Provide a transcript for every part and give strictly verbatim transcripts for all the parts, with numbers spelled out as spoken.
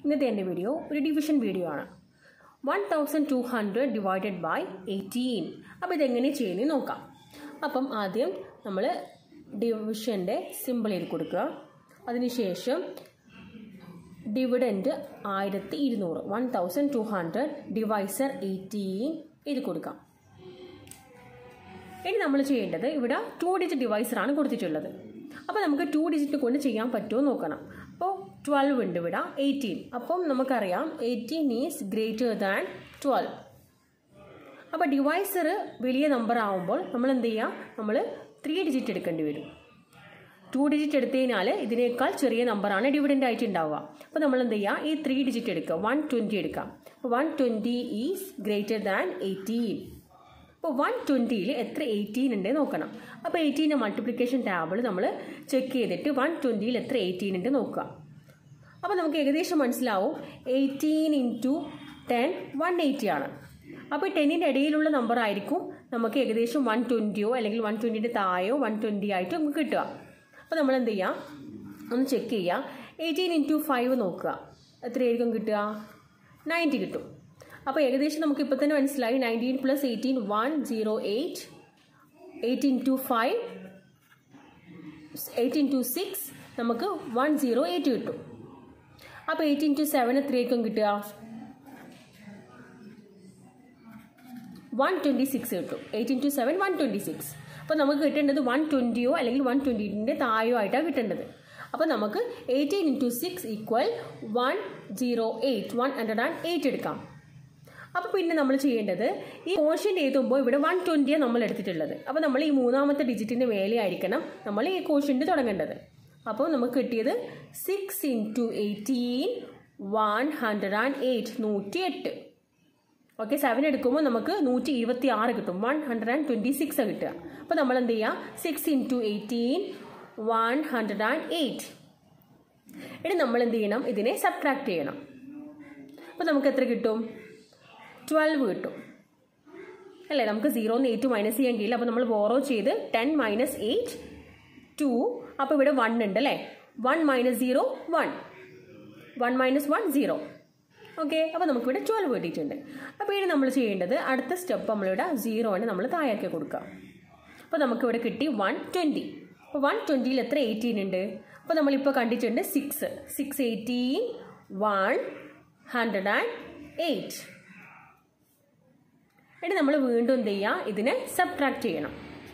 ഇന്നത്തെ എൻ്റെ വീഡിയോ ഒരു ഡിവിഷൻ വീഡിയോ ആണ്. One thousand two hundred divided by eighteen. അപ്പോൾ ഇതെങ്ങനെ ചെയ്യുന്നത് നോക്കാം. അപ്പം ആദ്യം നമ്മൾ ഡിവിഷൻ്റെ സിമ്പിൾ എഴുതി കൊടുക്കുക. അതിനുശേഷം ഡിവിഡൻറ്റ് ആയിരത്തി ഇരുന്നൂറ് one thousand two hundred divisor eighteen എഴുതി കൊടുക്കാം. ഇനി നമ്മൾ ചെയ്യേണ്ടത് ഇവിടെ ടു ഡിജിറ്റ് ഡിവൈസറാണ് കൊടുത്തിട്ടുള്ളത്. അപ്പോൾ നമുക്ക് ടു ഡിജിറ്റ് കൊണ്ട് ചെയ്യാൻ പറ്റുമോ നോക്കണം. അപ്പോൾ ട്വൽവ് ഉണ്ട് ഇവിടെ, എയ്റ്റീൻ. അപ്പം നമുക്കറിയാം eighteen is greater than twelve. അപ്പോൾ ഡിവൈസർ വലിയ നമ്പർ ആകുമ്പോൾ നമ്മൾ എന്ത് ചെയ്യുക, നമ്മൾ ത്രീ ഡിജിറ്റ് എടുക്കേണ്ടി വരും. ടു ഡിജിറ്റ് എടുത്തു കഴിഞ്ഞാൽ ഇതിനേക്കാൾ ചെറിയ നമ്പറാണ് ഡിവിഡൻ്റ് ആയിട്ട് ഉണ്ടാവുക. അപ്പോൾ നമ്മൾ എന്ത് ചെയ്യുക, ഈ ത്രീ ഡിജിറ്റ് എടുക്കുക, വൺ ട്വൻറ്റി എടുക്കാം. അപ്പോൾ one twenty is greater than eighteen. അപ്പോൾ വൺ ട്വൻറ്റിയിൽ എത്ര എയ്റ്റീൻ ഉണ്ട് നോക്കണം. അപ്പോൾ എയ്റ്റീൻ്റെ മൾട്ടിപ്ലിക്കേഷൻ ടേബിൾ നമ്മൾ ചെക്ക് ചെയ്തിട്ട് വൺ ട്വൻറ്റിയിൽ എത്ര എയ്റ്റീൻ ഉണ്ട് നോക്കുക. അപ്പോൾ നമുക്ക് ഏകദേശം മനസ്സിലാവും eighteen into ten one eighty ആണ്. അപ്പോൾ ടെന്നിൻ്റെ ഇടയിലുള്ള നമ്പർ ആയിരിക്കും നമുക്ക് ഏകദേശം വൺ ട്വൻറ്റിയോ അല്ലെങ്കിൽ വൺ ട്വൻറ്റിൻ്റെ താഴെയോ വൺ ട്വൻറ്റി ആയിട്ട് നമുക്ക് കിട്ടുക. അപ്പോൾ നമ്മൾ എന്ത് ചെയ്യുക, ഒന്ന് ചെക്ക് ചെയ്യുക. എയ്റ്റീൻ ഇൻറ്റു ഫൈവ് നോക്കുക, എത്രയായിരിക്കും കിട്ടുക, നയൻറ്റി കിട്ടും. അപ്പോൾ ഏകദേശം നമുക്ക് ഇപ്പോൾ തന്നെ മനസ്സിലായി nineteen plus eighteen one zero eight. Eighteen two five eighteen two six നമുക്ക് വൺ സീറോ എയ്റ്റ് കിട്ടും. അപ്പോൾ എയ്റ്റീൻ ടു സെവൻ എത്രയായിരിക്കും കിട്ടുക, വൺ ട്വൻറ്റി സിക്സ് കിട്ടും. Eighteen two seven one twenty six. അപ്പോൾ നമുക്ക് കിട്ടേണ്ടത് വൺ ട്വൻറ്റിയോ അല്ലെങ്കിൽ വൺ ട്വൻറ്റിൻ്റെ താഴെയോ ആയിട്ടാണ് കിട്ടേണ്ടത്. അപ്പോൾ നമുക്ക് eighteen into six equal one zero eight one hundred and eight എടുക്കാം. അപ്പോൾ പിന്നെ നമ്മൾ ചെയ്യേണ്ടത് ഈ കോഷ്യൻ്റ് എഴുതുമ്പോൾ ഇവിടെ വൺ ട്വൻറ്റിയാണ് നമ്മൾ എടുത്തിട്ടുള്ളത്. അപ്പോൾ നമ്മൾ ഈ മൂന്നാമത്തെ ഡിജിറ്റിൻ്റെ മേലെ ആയിരിക്കണം നമ്മൾ ഈ കോഷ്യൻ്റ് തുടങ്ങേണ്ടത്. അപ്പോൾ നമുക്ക് കിട്ടിയത് six into eighteen one hundred and eight നൂറ്റി എട്ട്. ഓക്കെ, സെവൻ എടുക്കുമ്പോൾ നമുക്ക് നൂറ്റി ഇരുപത്തി ആറ് കിട്ടും. One hundred and twenty six കിട്ടുക. അപ്പോൾ നമ്മൾ എന്ത് ചെയ്യുക, six into eighteen one hundred and eight. ഇനി നമ്മൾ എന്ത് ചെയ്യണം, ഇതിനെ സബ്ട്രാക്ട് ചെയ്യണം. അപ്പോൾ നമുക്ക് എത്ര കിട്ടും, ട്വൽവ് കിട്ടും അല്ലേ. നമുക്ക് സീറോന്ന് എയ്റ്റ് മൈനസ് ചെയ്യാൻ കഴിയില്ല. അപ്പോൾ നമ്മൾ ബോറോ ചെയ്ത് ടെൻ മൈനസ് എയ്റ്റ് ടു. അപ്പോൾ ഇവിടെ വൺ ഉണ്ട് അല്ലേ, one minus zero one, one minus one zero. Okay, അപ്പോൾ നമുക്കിവിടെ ട്വൽവ് കിട്ടിയിട്ടുണ്ട്. അപ്പോൾ ഇനി നമ്മൾ ചെയ്യേണ്ടത് അടുത്ത സ്റ്റെപ്പ് നമ്മളിവിടെ സീറോന് നമ്മൾ താഴേക്ക് കൊടുക്കുക. അപ്പോൾ നമുക്കിവിടെ കിട്ടി വൺ ട്വൻറ്റി. അപ്പോൾ വൺ ട്വൻറ്റിയിൽ എത്ര എയ്റ്റീൻ ഉണ്ട്, അപ്പോൾ നമ്മളിപ്പോൾ കണ്ടിട്ടുണ്ട് six six eighteen one hundred and eight. ഇനി നമ്മൾ വീണ്ടും എന്ത് ചെയ്യുക, ഇതിനെ സബ്ട്രാക്ട് ചെയ്യണം.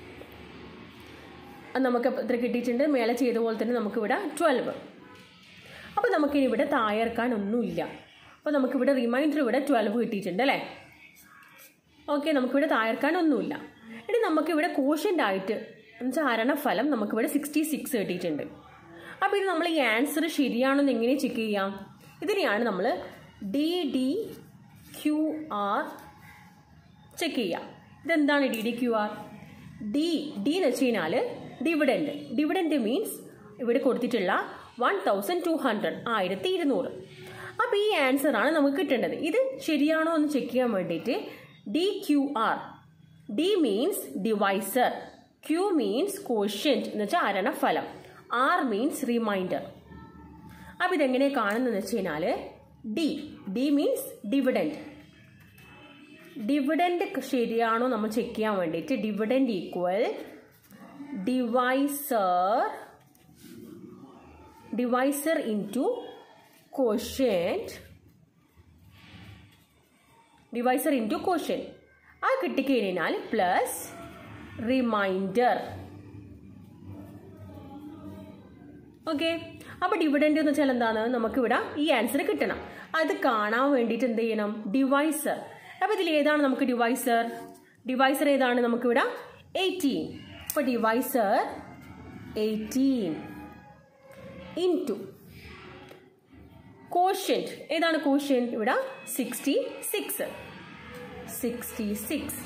അത് നമുക്ക് എത്ര കിട്ടിയിട്ടുണ്ട്, മേലെ ചെയ്ത പോലെ തന്നെ നമുക്കിവിടെ ട്വൽവ്. അപ്പോൾ നമുക്കിനി ഇവിടെ താഴെക്കാൻ ഒന്നുമില്ല. അപ്പോൾ നമുക്കിവിടെ റിമൈൻഡർ ഇവിടെ ട്വൽവ് കിട്ടിയിട്ടുണ്ട് അല്ലേ. ഓക്കെ, നമുക്കിവിടെ താഴെക്കാൻ ഒന്നുമില്ല. ഇനി നമുക്കിവിടെ കോഷ്യൻ്റ് ആയിട്ട് എന്നുവെച്ചാൽ ഹരണഫലം നമുക്കിവിടെ സിക്സ്റ്റി സിക്സ് കിട്ടിയിട്ടുണ്ട്. അപ്പോൾ ഇത് നമ്മൾ ഈ ആൻസർ ശരിയാണെന്ന് എങ്ങനെ ചെക്ക് ചെയ്യാം, ഇതിനെയാണ് നമ്മൾ D D Q R check ചെയ്യാം. ഇതെന്താണ് D D Q R? D D എന്ന് വെച്ച് കഴിഞ്ഞാൽ ഡിവിഡൻറ്റ്. ഡിവിഡൻറ്റ് മീൻസ് ഇവിടെ കൊടുത്തിട്ടുള്ള വൺ തൗസൻഡ് ടു ഹൺഡ്രഡ് ആയിരത്തി ഇരുന്നൂറ്. അപ്പോൾ ഈ ആൻസറാണ് നമുക്ക് കിട്ടേണ്ടത്. ഇത് ശരിയാണോ എന്ന് ചെക്ക് ചെയ്യാൻ വേണ്ടിയിട്ട് D Q R. D means divisor, Q means quotient എന്ന് വെച്ചാൽ ഹരണഫലം, ആർ മീൻസ് റിമൈൻഡർ. അപ്പോൾ ഇതെങ്ങനെ കാണുന്നതെന്ന് വെച്ച് കഴിഞ്ഞാൽ D D means dividend. Dividend ശരിയാണോ നമ്മൾ ചെക്ക് ചെയ്യാൻ വേണ്ടിയിട്ട് dividend equal divisor divisor into quotient divisor into quotient. ആ കിട്ടിക്കഴിഞ്ഞാൽ പ്ലസ് റിമൈൻഡർ. ഓക്കെ, അപ്പോൾ ഡിവിഡൻറ്റ് എന്ന് വെച്ചാൽ എന്താണ്, നമുക്കിവിടെ ഈ ആൻസർ കിട്ടണം. അത് കാണാൻ വേണ്ടിയിട്ട് എന്ത് ചെയ്യണം, ഡിവൈസർ. അപ്പോൾ ഇതിൽ ഏതാണ് നമുക്ക് ഡിവൈസർ, ഡിവൈസർ ഏതാണ് നമുക്കിവിടെ എയ്റ്റീൻ. അപ്പോൾ ഡിവൈസർ എയ്റ്റീൻ ഇൻറ്റു കോഷ്യൻറ്റ് ഏതാണ്, കോഷ്യൻറ്റ് ഇവിടെ sixty six sixty six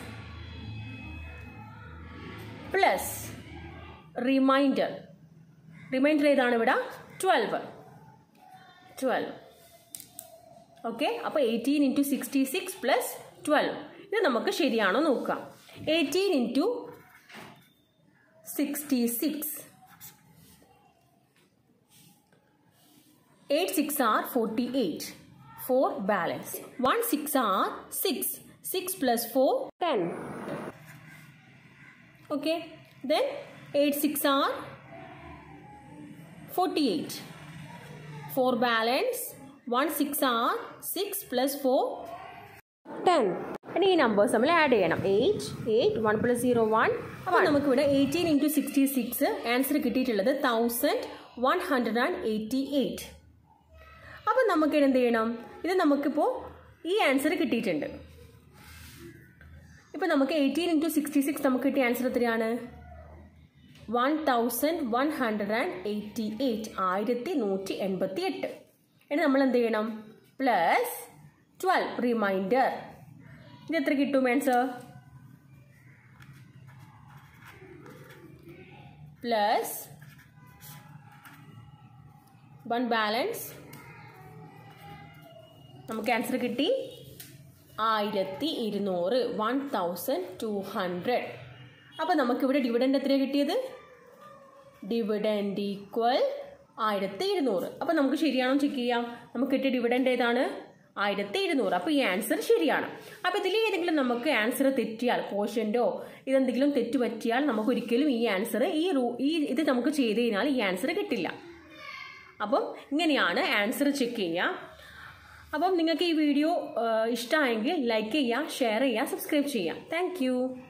plus remainder. Remainder ഏതാണ് ഇവിടെ ട്വൽവ് ട്വൽവ്. ഓക്കെ, അപ്പോൾ eighteen into sixty six plus twelve. ഇത് നമുക്ക് ശരിയാണോ നോക്കാം. Eighteen into sixty six eight six are forty-eight. four balance. one six are six. six plus four, ten. Okay. Then eight six are forty-eight. four balance. one six are six plus four, ten. And ഈ numbers നമ്മൾ add ചെയ്യണം. eight, eight, one plus zero, one. അപ്പോൾ നമുക്കിവിടെ eighteen into sixty-six answer കിട്ടിയിട്ടുള്ളത് one thousand one hundred eighty-eight. അപ്പോൾ നമുക്ക് എന്ത് ചെയ്യണം? ഇത് നമുക്കിപ്പോൾ ഈ ആൻസർ കിട്ടിയിട്ടുണ്ട്. ഇപ്പോൾ നമുക്ക് eighteen into sixty-six നമുക്ക് കിട്ടിയ ആൻസർ എത്രയാണ്? one thousand one hundred eighty-eight. ആയിരത്തി നൂറ്റി എൺപത്തി എട്ട്. ഇനി നമ്മൾ എന്ത് ചെയ്യണം? Plus twelve remainder. ഇത് എത്ര കിട്ടും ആൻസർ? Plus one balance. നമുക്ക് ആൻസർ കിട്ടി ആയിരത്തി ഇരുന്നൂറ്. One thousand two hundred. അപ്പോൾ നമുക്കിവിടെ ഡിവിഡൻഡ് എത്രയാണ് കിട്ടിയത്? ഡിവിഡൻഡ് ഈക്വൽ ആയിരത്തി ഇരുന്നൂറ്. അപ്പോൾ നമുക്ക് ശരിയാണോ ചെക്ക് ചെയ്യാം. നമുക്ക് കിട്ടിയ ഡിവിഡൻഡ് ഏതാണ്? ആയിരത്തി ഇരുന്നൂറ്. അപ്പോൾ ഈ ആൻസർ ശരിയാണ്. അപ്പോൾ ഇതിൽ ഏതെങ്കിലും നമുക്ക് ആൻസർ തെറ്റിയാൽ, കോഷ്യൻ്റോ ഇതെന്തെങ്കിലും തെറ്റ് പറ്റിയാൽ നമുക്ക് ഒരിക്കലും ഈ ആൻസർ ഈ റൂ ഈ ഇത് നമുക്ക് ചെയ്ത് കഴിഞ്ഞാൽ ഈ ആൻസർ കിട്ടില്ല. അപ്പം ഇങ്ങനെയാണ് ആൻസർ ചെക്ക് ചെയ്യുക. അപ്പം നിങ്ങൾക്ക് ഈ വീഡിയോ ഇഷ്ടമായെങ്കിൽ ലൈക്ക് ചെയ്യുക, ഷെയർ ചെയ്യുക, സബ്സ്ക്രൈബ് ചെയ്യുക. താങ്ക്